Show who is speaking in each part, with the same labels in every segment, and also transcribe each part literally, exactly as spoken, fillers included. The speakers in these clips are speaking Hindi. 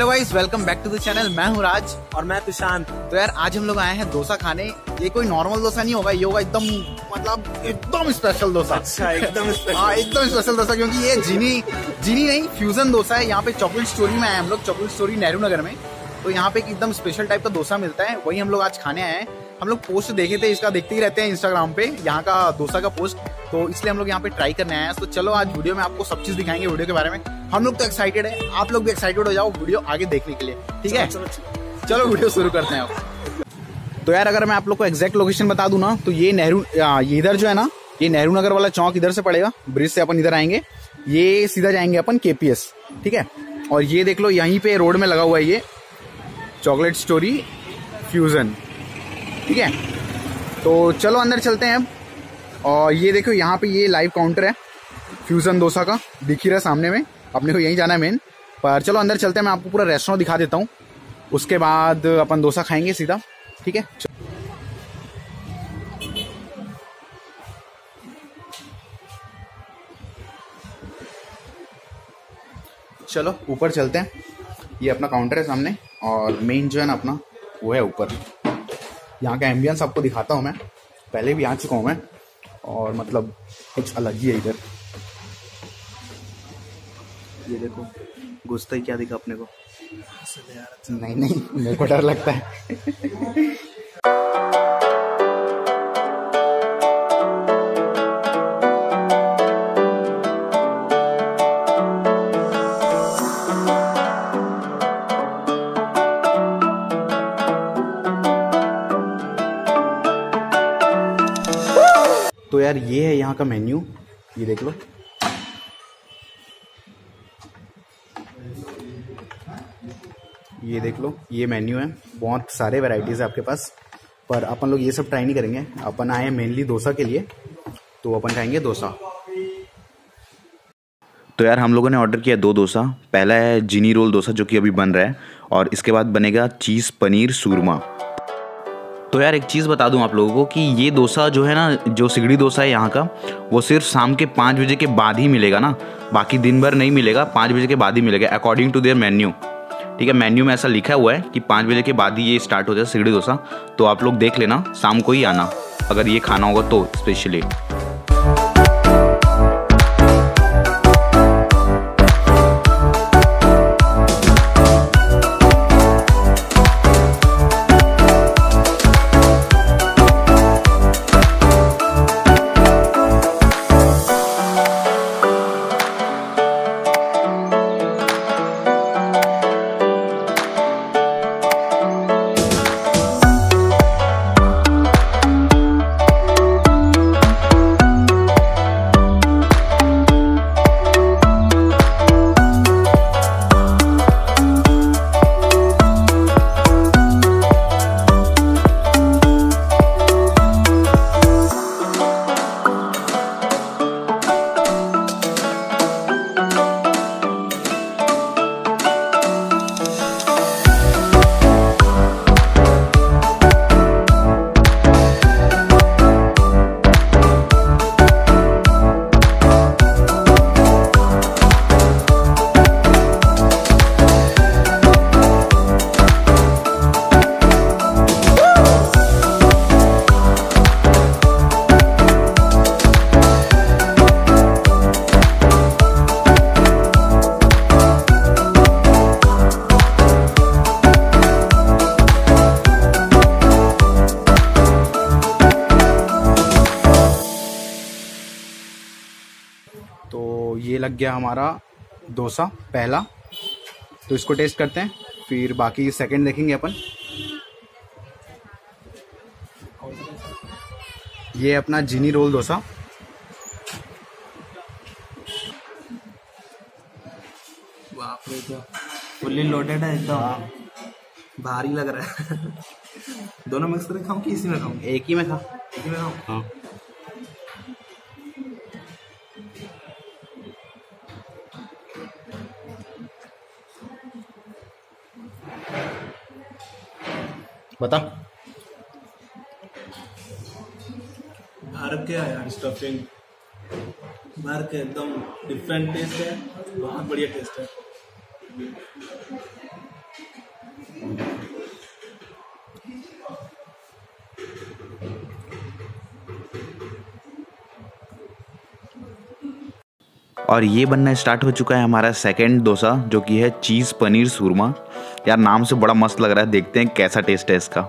Speaker 1: Hello guys, welcome back to the channel. मैं हूं राज
Speaker 2: और मैं तुशांत।
Speaker 1: तो यार आज हम लोग आए हैं डोसा खाने। ये कोई नॉर्मल डोसा नहीं होगा, ये होगा एकदम मतलब एकदम स्पेशल डोसा।
Speaker 2: अच्छा, एकदम स्पेशल।
Speaker 1: हाँ, एकदम स्पेशल डोसा, क्योंकि ये जीनी जीनी नहीं फ्यूजन डोसा है। यहाँ पे चॉकलेट स्टोरी में आए हम लोग, चॉकलेट स्टोरी नेहरू नगर में। तो यहाँ पे एक एकदम स्पेशल टाइप का डोसा मिलता है, वही हम लोग आज खाने आए हैं। हम लोग पोस्ट देखे थे इसका, देखते ही रहते हैं इंस्टाग्राम पे यहाँ का डोसा का पोस्ट, तो इसलिए हम लोग यहाँ पे ट्राई करने आए हैं। तो चलो आज वीडियो में आपको सब चीज दिखाएंगे वीडियो के बारे में। हम लोग तो एक्साइटेड है, आप लोग भी एक्साइटेड हो जाओ वीडियो आगे देखने के लिए, ठीक है? चलो, चलो, चलो वीडियो शुरू करते हैं आप। तो यार अगर मैं आप लोग को एग्जैक्ट लोकेशन बता दूं ना, तो ये नेहरू ये इधर जो है ना, ये नेहरू नगर वाला चौक इधर से पड़ेगा। ब्रिज से अपन इधर आएंगे, ये सीधा जाएंगे अपन केपीएस, ठीक है? और ये देख लो यहीं पे रोड में लगा हुआ है ये चॉकलेट स्टोरी फ्यूजन, ठीक है? तो चलो अंदर चलते हैं अब। और ये देखो यहाँ पे ये लाइव काउंटर है फ्यूजन डोसा का, दिख ही रहा है सामने में। अपने को यहीं जाना है मेन, पर चलो अंदर चलते हैं, मैं आपको पूरा रेस्टोरेंट दिखा देता हूँ। उसके बाद अपन डोसा खाएंगे सीधा, ठीक है? चलो ऊपर चलते हैं, ये अपना काउंटर है सामने, और मेन जो है ना अपना वो है ऊपर। यहाँ का एम्बियंस आपको दिखाता हूँ मैं, पहले भी आ चुका हूँ मैं, और मतलब कुछ अलग ही है इधर। ये देखो घुसता ही क्या दिखा अपने को? नहीं नहीं, मेरे को डर लगता है। तो यार ये है यहाँ का मेन्यू, ये देख लो। ये देख लो, ये मेन्यू है, बहुत सारे वैरायटीज है आपके पास, पर अपन लोग ये सब ट्राई नहीं करेंगे। अपन आए हैं मेनली डोसा के लिए, तो अपन खाएंगे डोसा।
Speaker 3: तो यार हम लोगों ने ऑर्डर किया दो डोसा। पहला है जीनी रोल डोसा जो कि अभी बन रहा है, और इसके बाद बनेगा चीज़ पनीर सूरमा। तो यार एक चीज़ बता दूं आप लोगों को कि ये डोसा जो है ना, जो सिगड़ी डोसा है यहाँ का, वो सिर्फ शाम के पाँच बजे के बाद ही मिलेगा ना, बाकी दिन भर नहीं मिलेगा, पाँच बजे के बाद ही मिलेगा अकॉर्डिंग टू देयर मेन्यू, ठीक है? मेन्यू में ऐसा लिखा हुआ है कि पाँच बजे के बाद ही ये स्टार्ट हो जाए सिगड़ी डोसा। तो आप लोग देख लेना, शाम को ही आना अगर ये खाना होगा तो स्पेशली।
Speaker 1: तो ये लग गया हमारा डोसा पहला, तो इसको टेस्ट करते हैं, फिर बाकी सेकंड देखेंगे अपन। ये अपना जीनी रोल डोसा,
Speaker 2: बाप रे, तो फुल्ली लोडेड है एकदम, भारी लग रहा है। दोनों मिक्स करके खाऊं कि इसी में खाऊं?
Speaker 1: एक ही में खा,
Speaker 2: एक ही में खाऊं?
Speaker 1: हाँ। बता।
Speaker 2: भारत के है यार स्टफिंग, भारत के एकदम डिफरेंट टेस्ट है, बहुत बढ़िया टेस्ट है।
Speaker 3: और ये बनना स्टार्ट हो चुका है हमारा सेकंड डोसा, जो कि है चीज़ पनीर सूरमा। यार नाम से बड़ा मस्त लग रहा है, देखते हैं कैसा टेस्ट है इसका।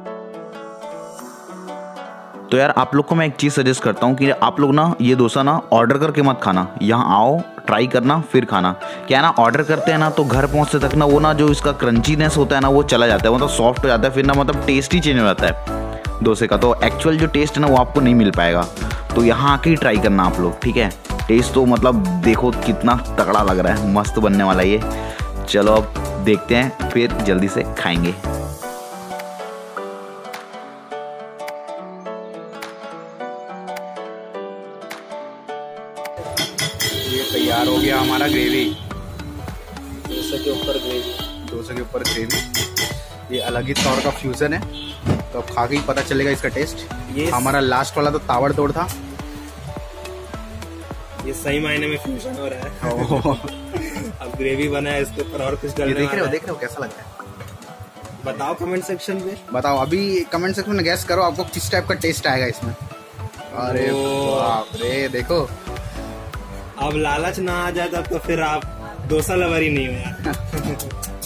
Speaker 3: तो यार आप लोग को मैं एक चीज़ सजेस्ट करता हूँ कि आप लोग ना ये डोसा ना ऑर्डर करके मत खाना, यहाँ आओ ट्राई करना फिर खाना। क्या है ना, ऑर्डर करते हैं ना तो घर पहुँचते तक ना वो ना जो इसका क्रंचीनेस होता है ना वो चला जाता है, मतलब सॉफ्ट हो जाता है, फिर ना मतलब टेस्ट ही चेंज हो जाता है डोसे का। तो एक्चुअल जो टेस्ट है ना वो आपको नहीं मिल पाएगा। तो यहाँ आके ही ट्राई करना आप लोग, ठीक है। टेस्ट तो मतलब देखो कितना तगड़ा लग रहा है, मस्त बनने वाला ये। चलो अब देखते हैं, फिर जल्दी से खाएंगे।
Speaker 1: ये तैयार हो गया हमारा ग्रेवी,
Speaker 2: डोसे के ऊपर ग्रेवी,
Speaker 1: डोसे के ऊपर ग्रेवी। ये अलग ही तौर का फ्यूजन है, तो अब खा के ही पता चलेगा इसका टेस्ट। ये हमारा लास्ट वाला तो ताबड़ तोड़ था,
Speaker 2: ये सही मायने में फ्यूजन हो रहा है। अब ग्रेवी बना है, इसके ऊपर और कुछ डालने
Speaker 1: देख रहे हो देख रहे हो कैसा लग रहा है?
Speaker 2: बताओ कमेंट सेक्शन में,
Speaker 1: बताओ अभी कमेंट सेक्शन में गैस करो आपको किस टाइप का टेस्ट आएगा इसमें। अरे बाप रे, देखो
Speaker 2: अब लालच ना आ जाए तब तो फिर आप डोसा लवर ही नहीं हो यार।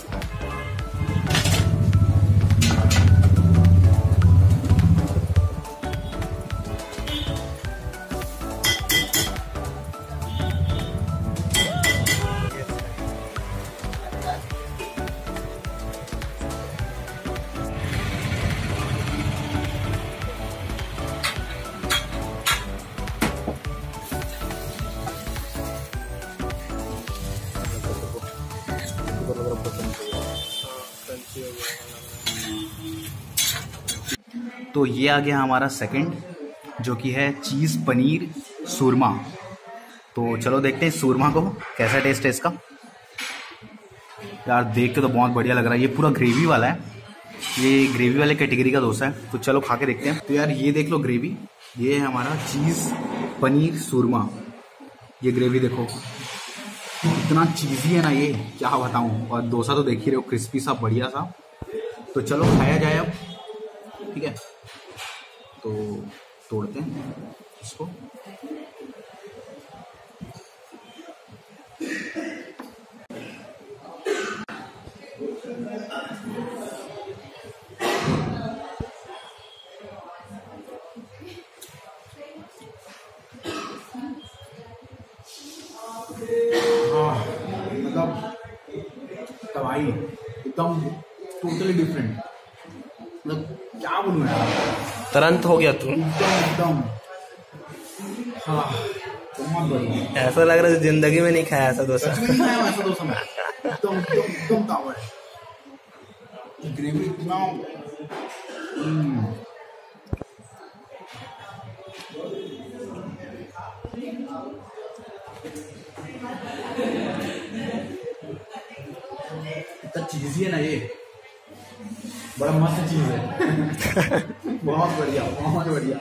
Speaker 1: तो ये आ गया हमारा सेकंड, जो कि है चीज़ पनीर सूरमा। तो चलो देखते हैं सूरमा को कैसा टेस्ट है इसका। यार देख के तो बहुत बढ़िया लग रहा है, ये पूरा ग्रेवी वाला है, ये ग्रेवी वाले कैटेगरी का डोसा है। तो चलो खा के देखते हैं। तो यार ये देख लो ग्रेवी, ये है हमारा चीज़ पनीर सूरमा। ये ग्रेवी देखो इतना चीज़ी है ना, ये क्या बताऊँ। और डोसा तो देख ही रहे हो, क्रिस्पी सा बढ़िया सा। तो चलो खाया जाए अब, ठीक है। तो तोड़ते हैं इसको। हाँ मतलब तबाही एकदम टोटली डिफरेंट, मतलब क्या बोलूं यार,
Speaker 2: तुरंत हो गया तू
Speaker 1: एकदम एकदम हाँ बहुत बढ़िया।
Speaker 2: ऐसा लग रहा है जिंदगी में नहीं खाया ऐसा डोसा।
Speaker 1: सच में नहीं खाया ऐसा डोसा मैं, एकदम एकदम एकदम तावा है, ग्रेवी इतना हम्म। इतना चीज़ी है ना ये, बड़ा मस्त चीज है। बहुत बढ़िया बहुत बढ़िया।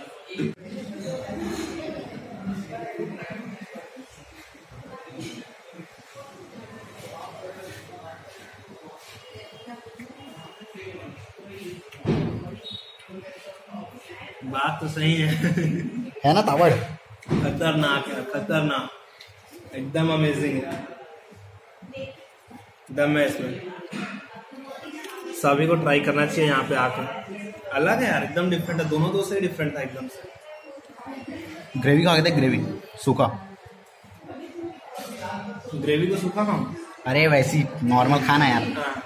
Speaker 2: बात तो सही है।
Speaker 1: है ना तावड़,
Speaker 2: खतरनाक है, खतरनाक, एकदम अमेजिंग है, दम है इसमें। सभी को ट्राई करना चाहिए यहाँ पे आकर। अलग है यार, एकदम डिफरेंट है, दोनों डोसे डिफरेंट था एकदम से।
Speaker 1: ग्रेवी खा के देख, ग्रेवी सूखा,
Speaker 2: ग्रेवी को सूखा खाऊं?
Speaker 1: अरे वैसी नॉर्मल खाना यार।
Speaker 2: हाँ।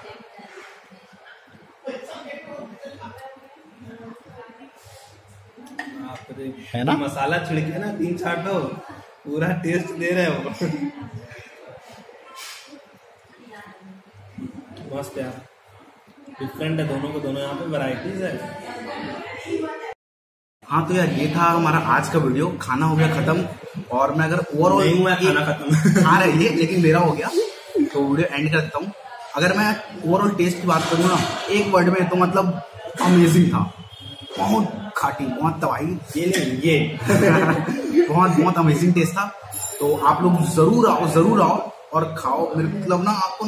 Speaker 1: है ना?
Speaker 2: मसाला छिड़के ना तीन चाटो, पूरा टेस्ट दे रहे हो। मस्त यार, डिफरेंट है दोनों को, दोनों यहाँ पे वैरायटीज है।
Speaker 1: हाँ तो यार ये था हमारा आज का वीडियो, खाना हो गया खत्म। और मैं अगर ओवरऑल
Speaker 2: नहीं हुआ खाना खत्म
Speaker 1: खा रही है लेकिन मेरा हो गया, तो वीडियो एंड कर देता हूँ। अगर मैं ओवरऑल टेस्ट की बात करूँ ना एक वर्ड में, तो मतलब अमेजिंग था, बहुत खाटी, बहुत तबाही,
Speaker 2: ये नहीं ये
Speaker 1: बहुत बहुत अमेजिंग टेस्ट था। तो आप लोग जरूर आओ जरूर आओ और खाओ, मेरे मतलब ना आपको ना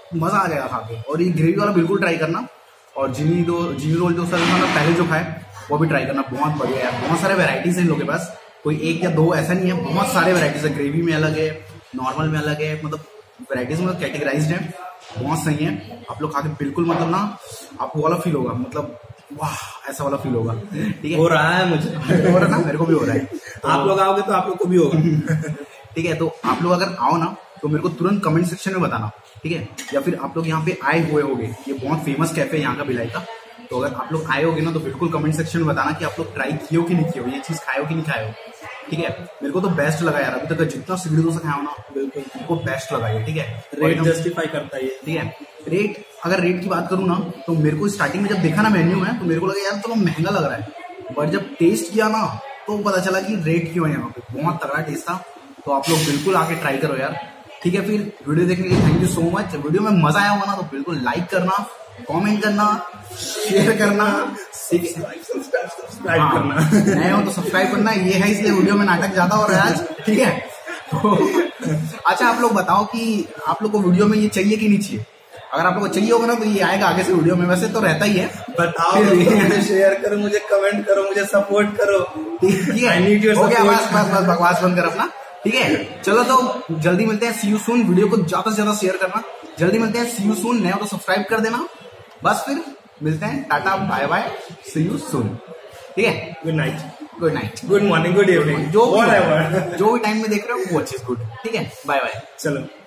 Speaker 1: मजा आ जाएगा खा के। और ये ग्रेवी वाला बिल्कुल ट्राई करना। और जिनी दो जिनी रोल डोसा मतलब पहले जो खाए वो भी ट्राई करना, बहुत बढ़िया है। बहुत सारे वेराइटीज है इन लोगों के पास, कोई एक या दो ऐसा नहीं है, बहुत सारे वेराइटीज है। ग्रेवी में अलग है, नॉर्मल में अलग है, मतलब वेराइटीज में कैटेगराइज्ड है, बहुत सही है। आप लोग खा के बिल्कुल मतलब ना आपको वाला फील होगा, मतलब वाह ऐसा वाला फील होगा। ठीक है,
Speaker 2: हो रहा है मुझे,
Speaker 1: हो रहा है ना, मेरे को भी हो रहा है। तो,
Speaker 2: आप लोग आओगे तो आप लोग को भी होगा।
Speaker 1: ठीक है, तो आप लोग अगर आओ ना तो मेरे को तुरंत कमेंट सेक्शन में बताना, ठीक है। या फिर आप लोग यहाँ पे आए हुए होगे, ये बहुत फेमस कैफे है यहाँ का भिलाई का, तो अगर आप लोग आए होगे ना तो बिल्कुल कमेंट सेक्शन में बताना कि आप लोग ट्राई किए हो कि नहीं किए हो, ये चीज खाए हो कि नहीं खाए हो। ठीक है, मेरे को तो बेस्ट लगा यार, अभी तक जितना सिगड़ी डोसा खाया हो ना बिल्कुल मेरे को बेस्ट लगा ये। ठीक है,
Speaker 2: रेट जस्टिफाई करता है।
Speaker 1: ठीक है, रेट अगर रेट की बात करूँ ना तो मेरे को स्टार्टिंग में जब देखा ना मेन्यू में तो मेरे को लगा यार चलो महंगा लग रहा है, बट जब टेस्ट किया ना तो पता चला कि रेट क्यों है यहाँ पे, बहुत तगड़ा टेस्ट था। तो आप लोग बिल्कुल आके ट्राई करो यार। ठीक है, फिर वीडियो देखने के लिए thank you so much. Video में मजा आया होगा ना तो बिल्कुल लाइक करना, कमेंट करना, शेयर करना,
Speaker 2: सब्सक्राइब करना,
Speaker 1: नए हो तो सब्सक्राइब करना। ये है इसलिए वीडियो में नाटक ज्यादा हो रहा है आज। ठीक है, तो अच्छा आप लोग बताओ कि आप लोग को वीडियो में ये चाहिए कि नहीं चाहिए। अगर आप लोग को चाहिए होगा ना तो ये आएगा आगे से वीडियो में, वैसे तो रहता ही है।
Speaker 2: बताओ, मुझे शेयर करो, मुझे कमेंट करो, मुझे सपोर्ट करो।
Speaker 1: ठीक है, हो गया, बस बस बस बकवास बंद कर अपना। ठीक है, चलो तो जल्दी मिलते हैं, सी यू सून। वीडियो को ज्यादा से ज्यादा शेयर करना, जल्दी मिलते हैं, सी यू सून। नए हो तो सब्सक्राइब कर देना। बस फिर मिलते हैं, tata bye bye, see you soon. ठीक है,
Speaker 2: good night,
Speaker 1: good night,
Speaker 2: good morning, good evening,
Speaker 1: जो भी जो भी टाइम में देख रहे हो वो चीज गुड। ठीक है, बाय बाय,
Speaker 2: चलो।